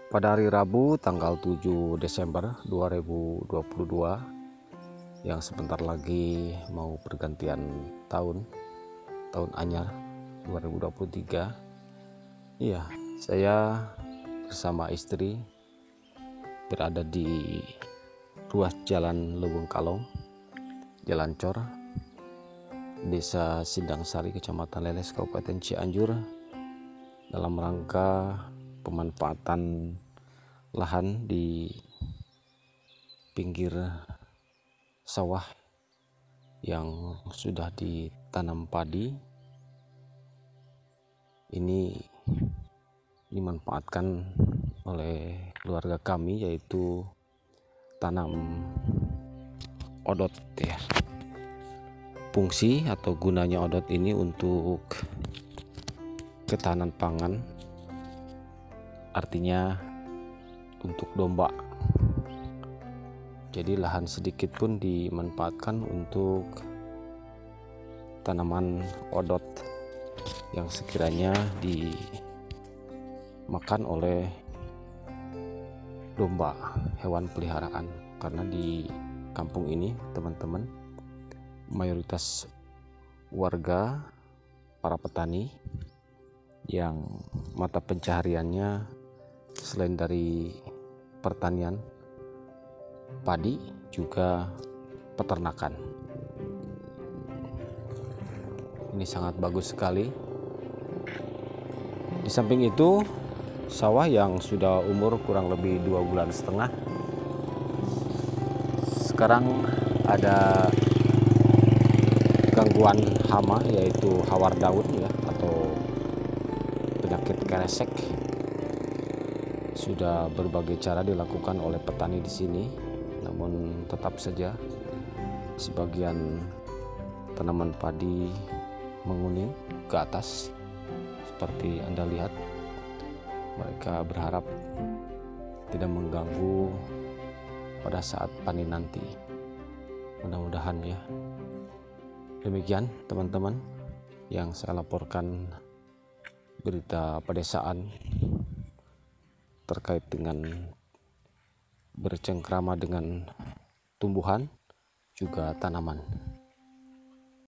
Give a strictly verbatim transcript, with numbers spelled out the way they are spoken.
Pada hari Rabu tanggal tujuh Desember dua ribu dua puluh dua yang sebentar lagi mau pergantian tahun, tahun anyar dua ribu dua puluh tiga. Iya, saya bersama istri berada di ruas jalan Leweng Kalong, Jalan Cor, Desa Sindang Sari, Kecamatan Leles, Kabupaten Cianjur, dalam rangka pemanfaatan lahan di pinggir sawah yang sudah ditanam padi. Ini dimanfaatkan oleh keluarga kami, yaitu tanam odot ya. Fungsi atau gunanya odot ini untuk ketahanan pangan, artinya untuk domba. Jadi lahan sedikit pun dimanfaatkan untuk tanaman odot yang sekiranya dimakan oleh domba, hewan peliharaan. Karena di kampung ini, teman-teman, mayoritas warga para petani yang mata pencahariannya selain dari pertanian padi juga peternakan. Ini sangat bagus sekali. Di samping itu, sawah yang sudah umur kurang lebih dua bulan setengah sekarang ada gangguan hama, yaitu hawar daun ya, atau penyakit keresek. Sudah berbagai cara dilakukan oleh petani di sini, namun tetap saja sebagian tanaman padi menguning ke atas seperti Anda lihat. Mereka berharap tidak mengganggu pada saat panen nanti. Mudah-mudahan ya. Demikian teman-teman yang saya laporkan berita pedesaan terkait dengan bercengkrama dengan tumbuhan juga tanaman.